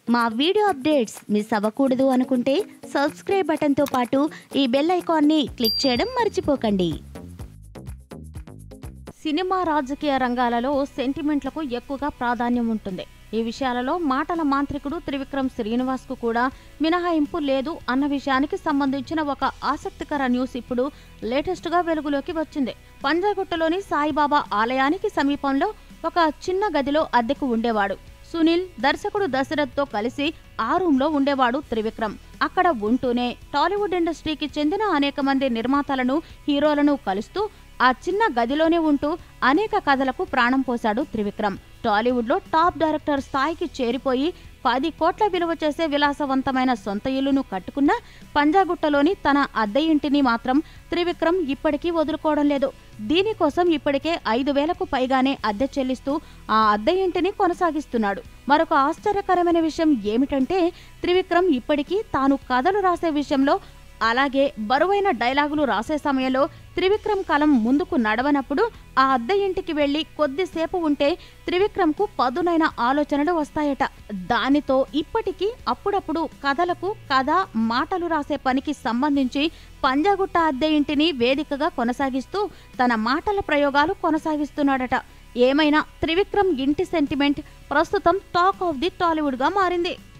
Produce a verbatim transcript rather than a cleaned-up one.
మా video updates miss అవ్వకూడదు అనుకుంటే సబ్స్క్రైబ్ బటన్తో పాటు ఈ బెల్ ఐకాన్ని క్లిక్ చేయడం మర్చిపోకండి. సినిమా రాజకీయ రంగాలలో సెంటిమెంట్లకు ఎక్కువగా ప్రాధాన్యం ఉంటుంది. ఈ విషయాలలో మాటల మాంత్రికుడు త్రివిక్రమ్ శ్రీనివాస్కు కూడా మినహాయింపు లేదు అన్న విషయానికి సంబంధించిన ఒక ఆసక్తికర న్యూస్ ఇప్పుడు లేటెస్ట్గా వెలుగులోకి వచ్చింది. పంజాగుట్టలోని సాయిబాబా ఆలయానికి సమీపంలో ఒక చిన్న గదిలో అద్దెకు ఉండేవాడు సునీల్. దర్శకుడు దశరథ్తో కలిసి ఆ రూమ్లో ఉండేవాడు త్రివిక్రమ్. అక్కడ ఉంటూనే టాలీవుడ్ ఇండస్ట్రీకి చెందిన అనేక మంది నిర్మాతలను, హీరోలను కలుస్తూ ఆ చిన్న గదిలోనే ఉంటూ అనేక కథలకు ప్రాణం పోశాడు త్రివిక్రమ్. టాలీవుడ్లో టాప్ డైరెక్టర్ స్థాయికి చేరిపోయి పది కోట్ల విలువ చేసే విలాసవంతమైన సొంత ఇల్లును కట్టుకున్న పంజాగుట్టలోని తన అద్దె ఇంటిని మాత్రం త్రివిక్రమ్ ఇప్పటికీ వదులుకోవడం లేదు. దీనికోసం ఇప్పటికే ఐదు వేలకు పైగానే అద్దె చెల్లిస్తూ ఆ అద్దె ఇంటిని కొనసాగిస్తున్నాడు. మరొక ఆశ్చర్యకరమైన విషయం ఏమిటంటే త్రివిక్రమ్ ఇప్పటికీ తాను కథలు రాసే విషయంలో, అలాగే బరువైన డైలాగులు రాసే సమయంలో త్రివిక్రమ్ కలం ముందుకు నడవనప్పుడు ఆ అద్దె ఇంటికి వెళ్లి కొద్దిసేపు ఉంటే త్రివిక్రమ్కు పదునైన ఆలోచనలు వస్తాయట. దానితో ఇప్పటికీ అప్పుడప్పుడు కథలకు, కథ మాటలు రాసే పనికి సంబంధించి పంజాగుట్ట అద్దె ఇంటిని వేదికగా కొనసాగిస్తూ తన మాటల ప్రయోగాలు కొనసాగిస్తున్నాడట. ఏమైనా త్రివిక్రమ్ ఇంటి సెంటిమెంట్ ప్రస్తుతం టాక్ ఆఫ్ ది టాలీవుడ్ గా మారింది.